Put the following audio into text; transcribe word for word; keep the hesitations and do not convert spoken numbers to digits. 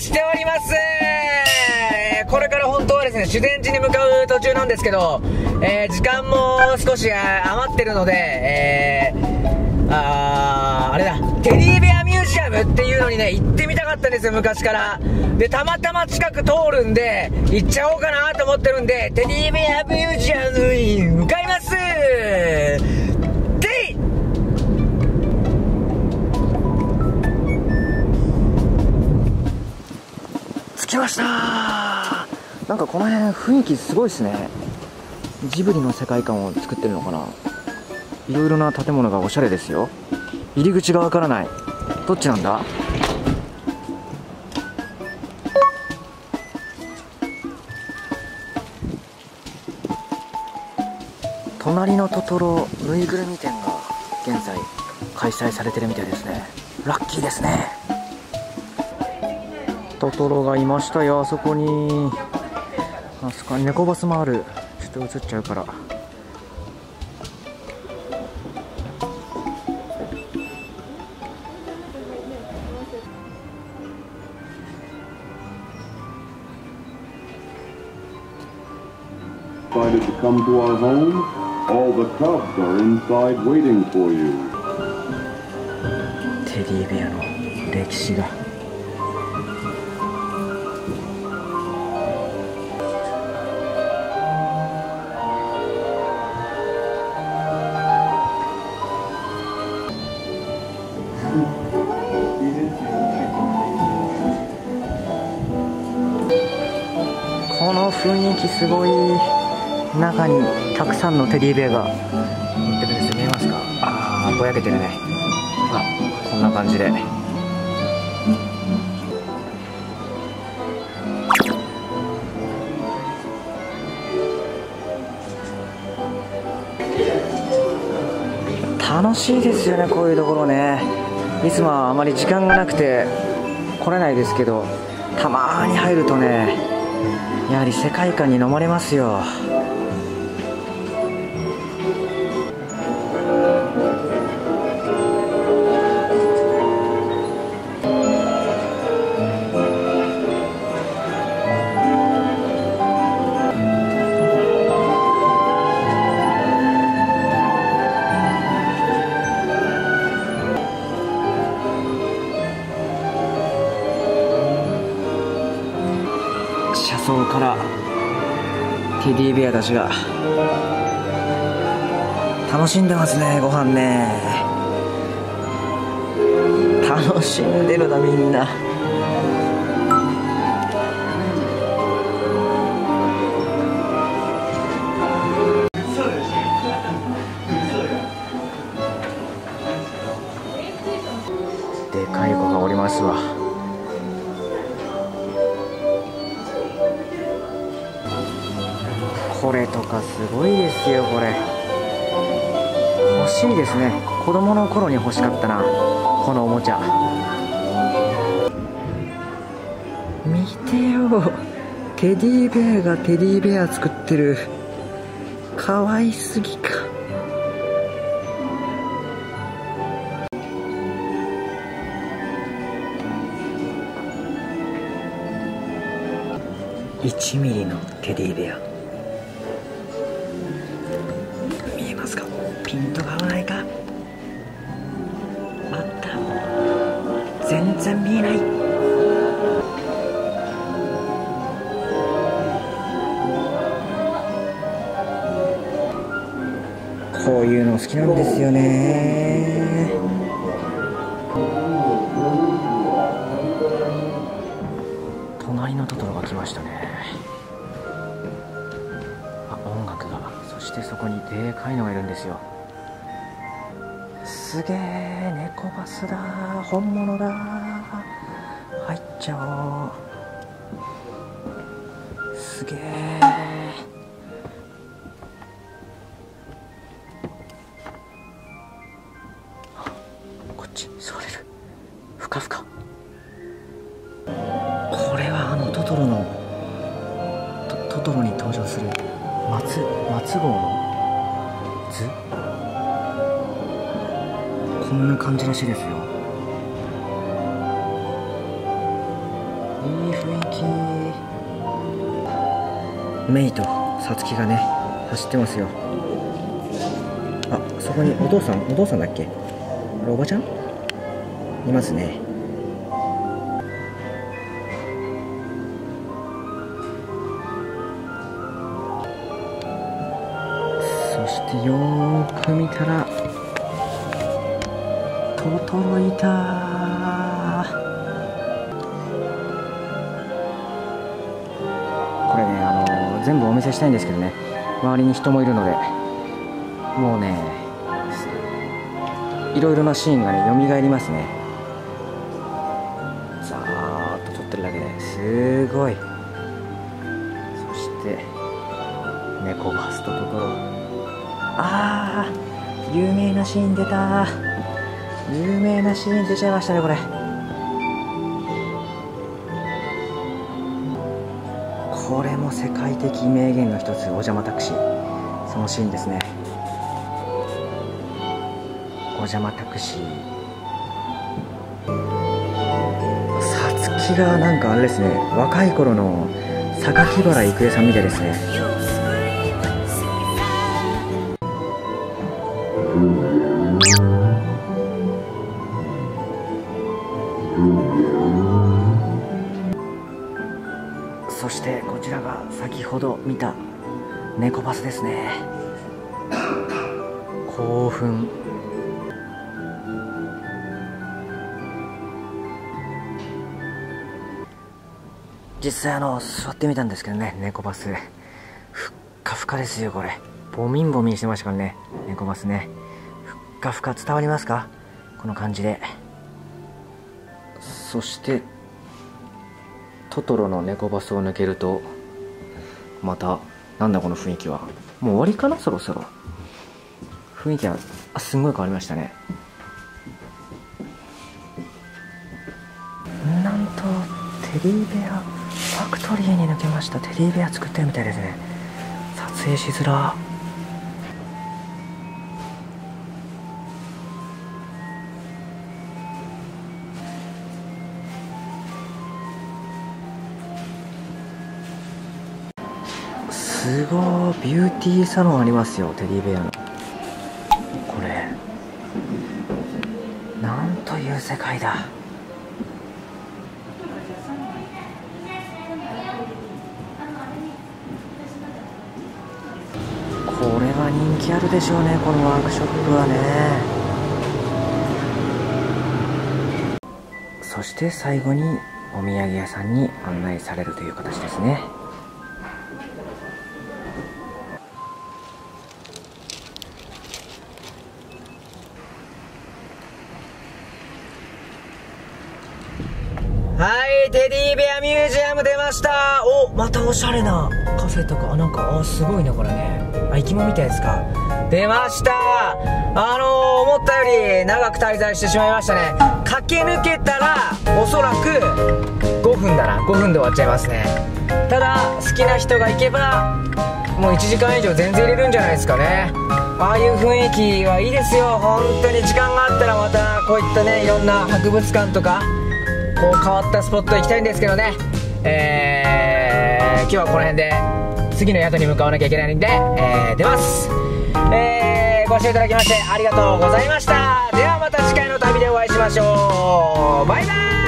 しております。えー、これから本当はですね、修善寺に向かう途中なんですけど、えー、時間も少し余ってるので、えー、あー、あれだ、テディベアミュージアムっていうのにね、行ってみたかったんですよ、昔から。で、たまたま近く通るんで、行っちゃおうかなと思ってるんで、テディベアミュージアムに向かいます。でい着きましたー。なんかこの辺雰囲気すごいですね。ジブリの世界観を作ってるのかな。いろいろな建物がおしゃれですよ。入り口がわからない。どっちなんだ。隣のトトロぬいぐるみ店が現在開催されてるみたいですね。ラッキーですね。トトロがいましたよ、あそこに。あそこに猫バスもある。ちょっと映っちゃうから。 Decided to come to our home. All the cubs are inside waiting for you. テディベアの歴史が。この雰囲気すごい。中にたくさんのテディベアが乗ってるんですよ。見えますか。ああ、ぼやけてるね。あ、こんな感じで。楽しいですよね、こういうところね。いつもはあまり時間がなくて来れないですけど、たまに入るとね、やはり世界観に飲まれますよ。車窓からテディベアたちが楽しんでますね、ご飯ね。楽しんでるな、みんな。でかい子がおりますわ。これとかすごいですよ。これ欲しいですね。子供の頃に欲しかったな、このおもちゃ。見てよ、テディベアがテディベア作ってる。かわいすぎか。いちミリのテディベア。見えますか。ピントが合わないか。あった。全然見えない。こういうの好きなんですよね。隣のトトロが来ましたね。あ、音楽が。そしてそこにでかいのがいるんですよ。すげえ、猫バスだ。本物だ。入っちゃおう。すげえ。こっち座れる。ふかふか。これはあのトトロのトトロに登場する松松号の図。こんな感じらしいですよ。え雰囲気。メイとサツキがね走ってますよ。あ、そこにお父さんお父さんだっけ、あれおばちゃんいますね。そしてよーく見たらトトロいたー。これね、あのー、全部お見せしたいんですけどね、周りに人もいるので、もうねいろいろなシーンがね蘇りますね。ざーっと撮ってるだけですごい。そして猫バスとトトロ、あー有名なシーン出たー。有名なシーン出ちゃいましたね、これ。これも世界的名言の一つ、お邪魔タクシー、そのシーンですね。お邪魔タクシー、さつきがなんかあれですね、若い頃の榊原郁恵さんみたいですね。そしてこちらが先ほど見た猫バスですね。興奮。実際あの座ってみたんですけどね、猫バスふっかふかですよ。これボミンボミンしてましたからね、猫バスね。ふっかふか、伝わりますか、この感じで。そしてトトロの猫バスを抜けるとまた、なんだこの雰囲気は。もう終わりかな、そろそろ。雰囲気はあすんごい変わりましたね。なんとテディベアファクトリーに抜けました。テディベア作ってるみたいですね。撮影しづら。すごいビューティーサロンありますよ、テディベアの。これなんという世界だ。これは人気あるでしょうね、このワークショップはね。そして最後にお土産屋さんに案内されるという形ですね。はい、テディベアミュージアム出ました。お、またおしゃれなカフェとか、あ、なんか、あ、すごいね、これね。あ、生き物みたいですか。出ました。あのー、思ったより長く滞在してしまいましたね。駆け抜けたら、おそらくごふんだな。ごふんで終わっちゃいますね。ただ、好きな人が行けば、もういちじかん以上全然入れるんじゃないですかね。ああいう雰囲気はいいですよ。本当に時間があったらまた、こういったね、いろんな博物館とか、こう変わったスポット行きたいんですけどね。えー、今日はこの辺で次の宿に向かわなきゃいけないんで、えー、出ます。えー、ご視聴いただきましてありがとうございました。ではまた次回の旅でお会いしましょう。バイバーイ。